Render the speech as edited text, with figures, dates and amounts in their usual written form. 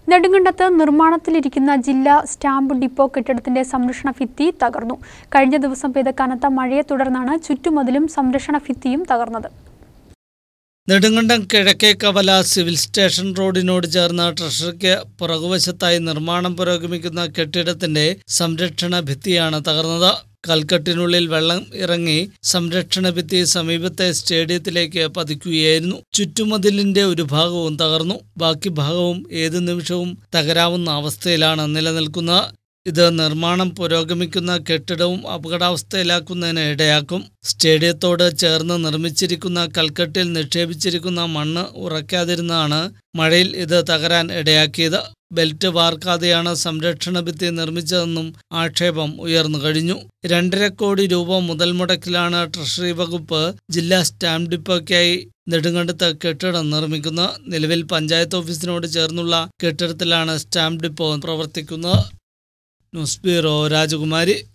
നെടുങ്കണ്ടത്ത് നിർമ്മാണത്തിലിരിക്കുന്ന ജില്ലാ stamp depot കെട്ടിടത്തിന്റെ സംരക്ഷണ ഭിത്തി തകർന്നു. കഴിഞ്ഞ ദിവസം പെയ്ത കനത്ത മഴയെ തുടർന്നാണ് ചുറ്റുമതിലും സംരക്ഷണ ഭിത്തിയും തകർന്നത്. നെടുങ്കണ്ടം കിഴക്കേക്കവല സിവിൽ സ്റ്റേഷൻ റോഡിനോട് ചേർന്ന ട്രഷറിക്ക് പുറകുവശത്തായി നിർമ്മാണം പുരോഗമിക്കുന്ന കെട്ടിടത്തിന്റെ സംരക്ഷണ ഭിത്തിയാണ് തകർന്നത്. കൽക്കെട്ടിനുള്ളിൽ വെള്ളം ഇറങ്ങി സംരക്ഷണ ഭിത്തി സമീപത്തെ സ്റ്റേഡിയത്തിലേക്ക് പതിക്കുകയായിരുന്നു. ചുറ്റുമതിലിന്റെ ഒരു ഭാഗവും തകർന്നു. ബാക്കി ഭാഗവും ഏതു നിമിഷവും തകരാവുന്ന അവസ്ഥയിലാണ് നിലനിൽക്കുന്നത്. ഇത് നിർമ്മാണം പുരോഗമിക്കുന്ന കെട്ടിടവും അപകടാവസ്ഥയിലാക്കുന്നതിന് ഇടയാക്കും. സ്റ്റേഡിയത്തോട് ചേർന്ന് നിർമ്മിച്ചിരിക്കുന്ന കൽക്കെട്ടിൽ നിക്ഷേപിച്ചിരിക്കുന്ന മണ്ണ് ഉറയ്ക്കാതിരുന്നാണ് മഴയിൽ ഇത് തകരാൻ ഇടയാക്കിയത്. ബെൽറ്റ് വാർക്കാതെയാണ് സംരക്ഷണ ഭിത്തി നിർമ്മിച്ചതെന്നും ആക്ഷേപം ഉയർന്നു കഴിഞ്ഞു. 2.5 കോടി രൂപ മുതൽ മുടക്കിലാണ് ട്രഷറി വകുപ്പ് ജില്ലാ സ്റ്റാമ്പ് ഡിപ്പോയ്ക്കായി നെടുങ്കണ്ടത്ത് കെട്ടിടം നിർമ്മിക്കുന്നത്. നിലവിൽ പഞ്ചായത്ത് ഓഫീസിനോട് ചേർന്നുള്ള കെട്ടിടത്തിലാണ് സ്റ്റാമ്പ് ഡിപ്പോ പ്രവർത്തിക്കുന്നത്. ന്യൂസ് ബ്യൂറോ, രാജകുമാരി.